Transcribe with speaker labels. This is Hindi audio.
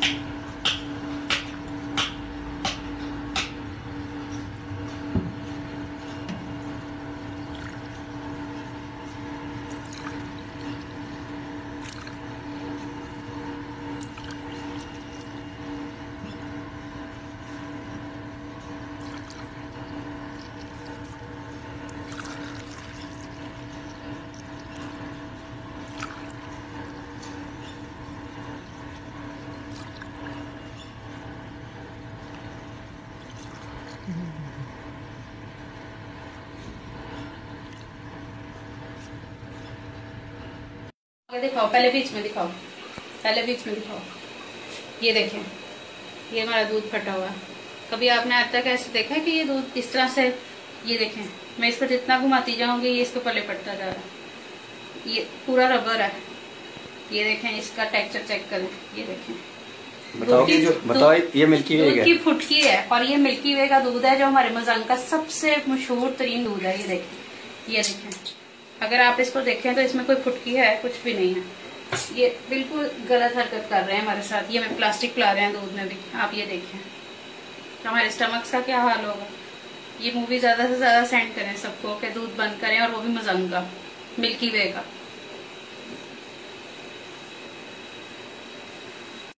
Speaker 1: दिखाओ, पहले बीच में दिखाओ, पहले बीच में दिखाओ। ये देखें, ये हमारा दूध फटा हुआ है। कभी आपने आज तक ऐसे देखा है कि ये दूध इस तरह से, ये देखें, मैं इसको जितना घुमाती जाऊंगी ये इसके ऊपर लिपटता जा रहा है। ये पूरा रबर है। ये देखें, इसका टेक्सचर चेक करें, ये देखें।
Speaker 2: बताओ ये मिल्की वे
Speaker 1: दूध की फुटकी है, और ये मिल्की वे का दूध है जो हमारे मज़ंग का सबसे मशहूर तरीन दूध है। ये देखें, ये देखें, अगर आप इसको देखें तो इसमें कोई फुटकी है, कुछ भी नहीं है। ये बिल्कुल गलत हरकत कर रहे हैं हमारे साथ। ये में प्लास्टिक पिला रहे हैं दूध में भी। आप ये देखें, तो हमारे स्टमक्स का क्या हाल होगा। ये मूवी ज्यादा से ज्यादा सेंड करें सबको कि दूध बंद करें, और वो भी मज़ंग का, मिल्की वे का।